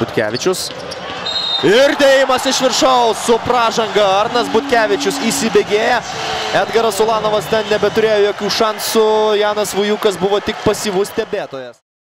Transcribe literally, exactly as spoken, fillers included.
Butkevičius. Ir dėjimas iš viršaus su pražanga. Arnas Butkevičius įsibėgėja. Edgaras Ulanovas ten nebeturėjo jokių šansų. Janas Vujukas buvo tik pasyvus stebėtojas.